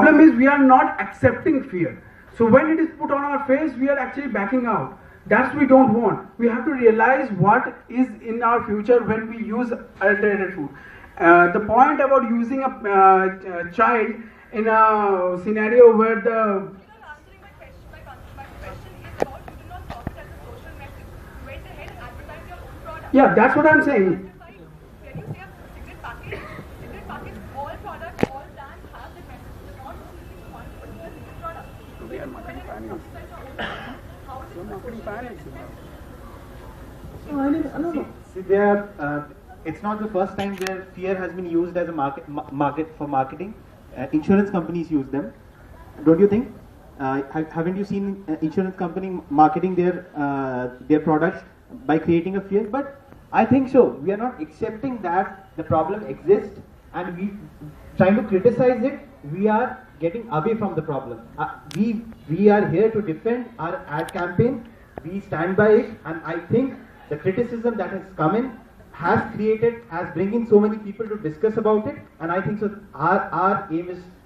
problem is we are not accepting fear. So when it is put on our face, we are actually backing out. That's we don't want. We have to realize what is in our future when we use adulterated food. The point about using a child in a scenario where the yeah, that's what I'm saying. See, it's not the first time where fear has been used as a market for marketing. Insurance companies use them, don't you think? Haven't you seen insurance company marketing their products by creating a fear? But I think so. We are not accepting that the problem exists, and we trying to criticize it. We are getting away from the problem. We are here to defend our ad campaign. We stand by it, and I think the criticism that has come in has bringing so many people to discuss about it, and I think so our aim is